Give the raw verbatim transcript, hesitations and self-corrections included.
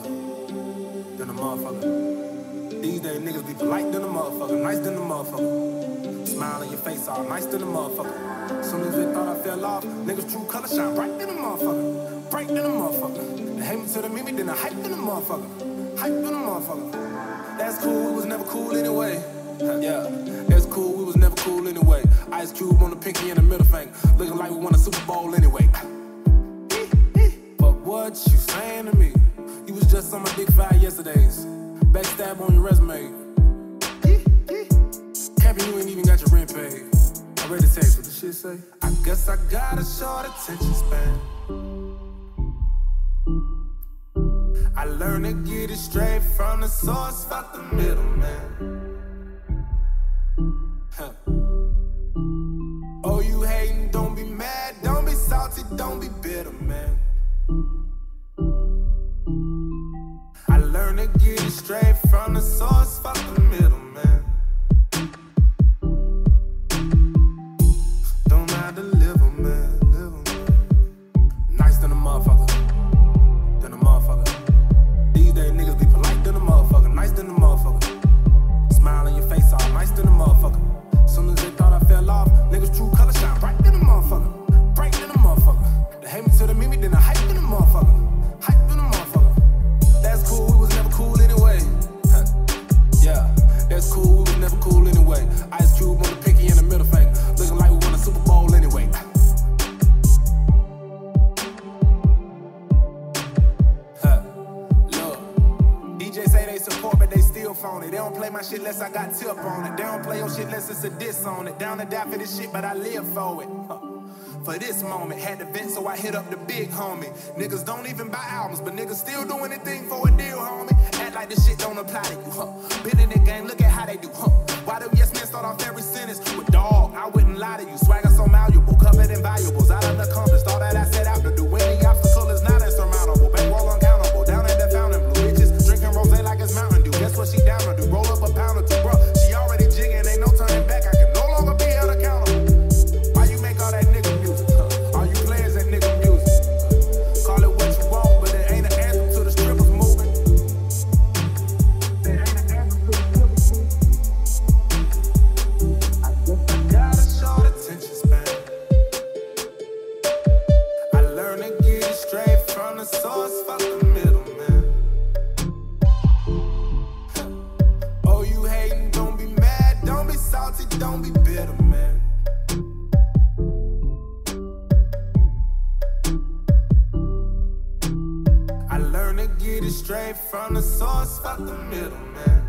motherfucker. Than a motherfucker. These days niggas be polite than a motherfucker, nice than a motherfucker. Smile on your face all nice than a motherfucker. Soon as they thought I fell off, niggas true color shine bright than a motherfucker. Bright than a motherfucker. They hate me till they meet me, then I hype than a motherfucker. Hype than a motherfucker. That's cool, it was never cool anyway. Yeah, that's cool, we was never cool anyway. Ice Cube on the pinky and the middle finger, looking like we won a Super Bowl anyway. But what you saying to me? You was just on my dick five yesterdays. Backstab on your resume. Capping, you ain't even got your rent paid. I read the text, what the shit say? I guess I got a short attention span. I learned to get it straight from the source, fuck the middleman. Huh. Oh, you hating, don't be mad, don't be salty, don't be bitter, man. I learned to get it straight from the source, fuck the middleman. Don't have to live a man, live a man. Nice than a motherfucker, than a motherfucker. These days niggas be polite than a motherfucker, nice than a motherfucker. Smile on your face all nice than a motherfucker. Soon as they thought I fell off, niggas true color shine bright than a motherfucker. Bright than a motherfucker. They hate me till they meet me, then I hype than a motherfucker. Hype than a motherfucker. That's cool, we was never cool anyway. Huh. Yeah, that's cool, we was never cool anyway. Ice Cube on the pinky and the middle finger, looking like we won a Super Bowl anyway. Huh. Look, D J say they support, but they still phony. They don't play my shit unless I got tip on it. They don't play your shit unless it's a diss on it. Down to die for this shit, but I live for it. Huh. For this moment, had to vent, so I hit up the big homie. Niggas don't even buy albums, but niggas still do anything for a deal, homie. Act like this shit don't apply to you, huh? Been in the game, look at how they do, huh? Why do yes men start off every sentence with dog? I wouldn't lie to you. Swagger so malleable, covered in valuables. I done accomplished all that I set out to do. Any obstacle is not insurmountable. Bankroll uncountable, down at the fountain blue. Bitches drinking rosé like it's Mountain Dew. Guess what she down to do? Roll up a pound or two, bro. She already jigging, ain't no turning back. I can no longer be held accountable. Why you make all that nigga music? Huh? All you players that nigga music. Call it what you want, but it ain't an anthem to the strippers moving. It ain't an anthem to the strippers moving. I guess I got a short attention span. I learned to get it straight from the source, fuck the middleman. Oh, you hating, don't be mad, don't be salty, don't be bitter, man. I learned to get it straight from the source, fuck the middleman.